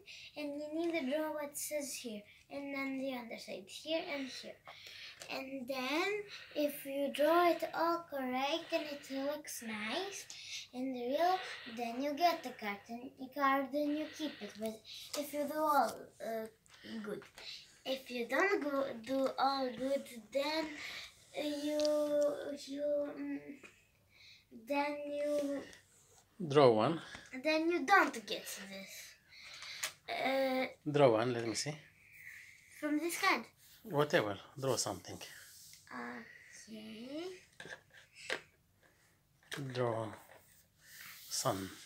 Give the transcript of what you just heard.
and you need to draw what says here, and then the other side, here and here. And then, if you draw it all correct and it looks nice and real, then you get the card and you keep it. But if you do all good, if you don't do all good, then you draw one. Then you don't get this. Draw one. Let me see. From this card. Whatever. Draw something. Okay. Draw sun.